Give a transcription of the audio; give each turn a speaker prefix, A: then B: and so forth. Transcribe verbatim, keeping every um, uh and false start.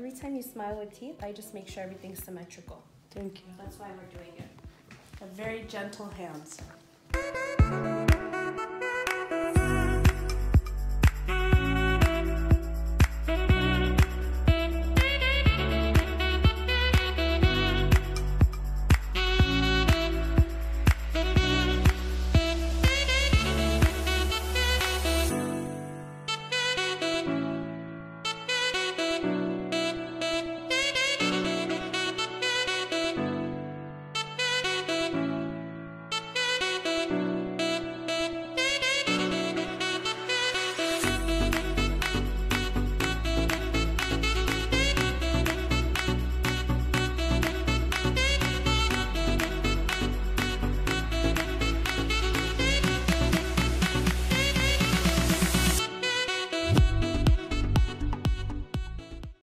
A: every time you smile with teeth, I just make sure everything's symmetrical.
B: Thank you.
A: That's why we're doing it.
B: Have very gentle hands.